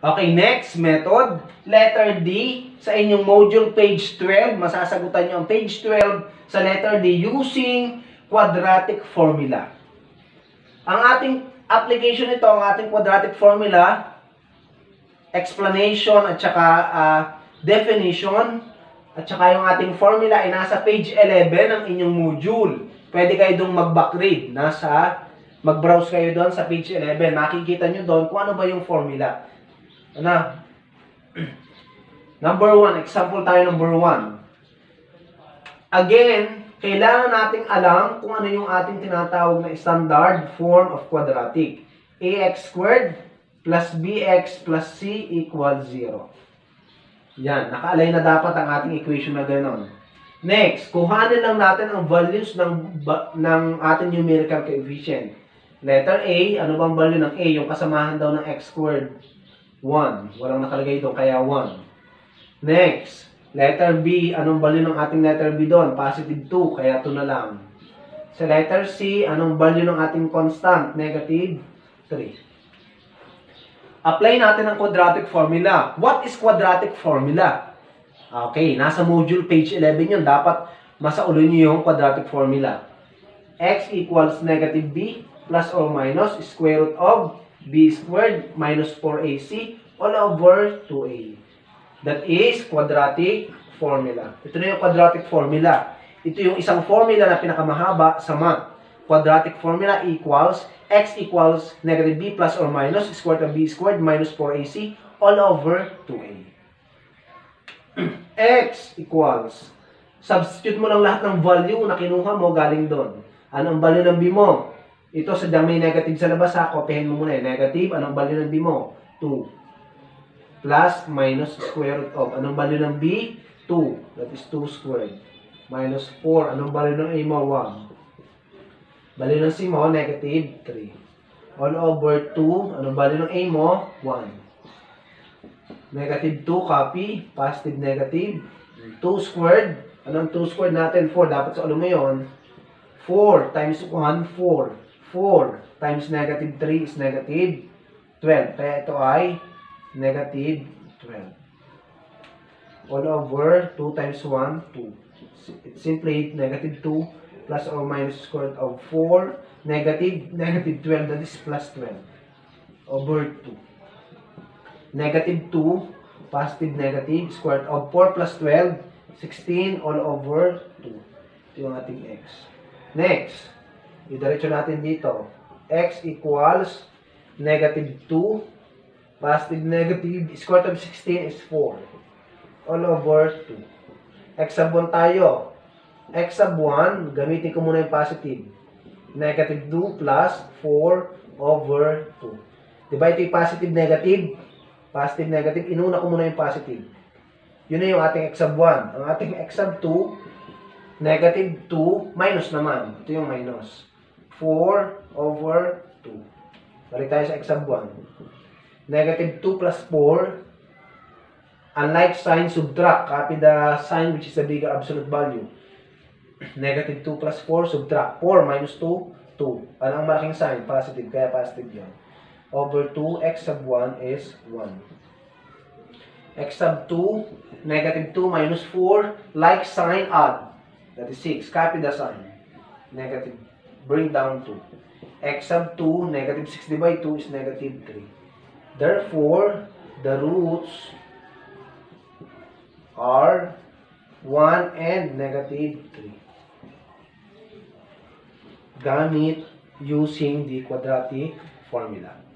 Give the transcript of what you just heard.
Okay, next method, letter D. Sa inyong module page 12, masasagutan nyo ang page 12 sa letter D using quadratic formula. Ang ating application nito, ang ating quadratic formula, explanation at saka definition, at saka yung ating formula ay nasa page 11 ng inyong module. Pwede kayo doon mag-backread. Mag-browse kayo doon sa page 11. Makikita nyo doon kung ano ba yung formula. Ano? Number 1, example tayo number 1. Again, kailangan nating alam kung ano yung ating tinatawag na standard form of quadratic. Ax squared plus bx plus c equals 0. Yan, nakaalay na dapat ang ating equation na gano'n. Next, kuhanin lang natin ang values ng ating numerical coefficient. Letter A, ano bang value ng A? Yung kasamahan daw ng x squared. 1. Walang nakalagay doon, kaya 1. Next, letter B. Anong value ng ating letter B doon? Positive 2, kaya 2 na lang. Sa letter C, anong value ng ating constant? Negative 3. Apply natin ang quadratic formula. What is quadratic formula? Okay, nasa module page 11 yun. Dapat masaulo nyo yung quadratic formula. X equals negative B plus or minus square root of b squared minus 4ac all over 2a. That is quadratic formula. Ito na yung quadratic formula. Ito yung isang formula na pinakamahaba sa math. Quadratic formula equals x equals negative b plus or minus square root of b squared minus 4ac all over 2a. X equals, substitute mo lang lahat ng value na kinuha mo galing doon. Ano ang value ng b mo? Ito sa may negative sa labas ha, kopyahin mo muna eh. Negative, anong value ng b mo? 2. Plus, minus, square root of. Anong value ng b? 2. That is 2 squared. Minus 4. Anong value ng a mo? 1. Value ng c mo? Negative 3. All over 2. Anong value ng a mo? 1. Negative 2, copy. Positive, negative. 2 squared. Anong 2 squared natin? 4. Dapat sa ulo mo yun. 4 times 1, 4. 4 times negative 3 is negative 12. Kaya ito ay negative 12. All over 2 times 1, 2. It's simply negative 2 plus or minus square root of 4 negative 12. That is plus 12 over 2. Negative 2 positive negative square root of 4 plus 12 16 all over 2. Ito yung ating x. Next, idiretso natin dito. X equals negative 2 positive negative square root of 16 is 4 all over 2. X sub 1 tayo. X sub 1, gamitin ko muna yung positive. Negative 2 plus 4 over 2. Diba ito yung positive negative? Positive negative, inuna ko muna yung positive. Yun na yung ating x sub 1. Ang ating x sub 2, negative 2, minus naman. Ito yung minus. 4 over 2. Balik tayo sa x sub 1. Negative 2 plus 4. Unlike sign, subtract. Copy the sign which is the bigger absolute value. Negative 2 plus 4, subtract. 4 minus 2, 2. Ano ang malaking sign? Positive. Kaya positive yun. Over 2, x sub 1 is 1. X sub 2, negative 2 minus 4, like sign, add. That is 6. Copy the sign. Negative. Bring down 2. X sub 2, negative 6 divided by 2 is negative 3. Therefore, the roots are 1 and negative 3. Gamit using the quadratic formula.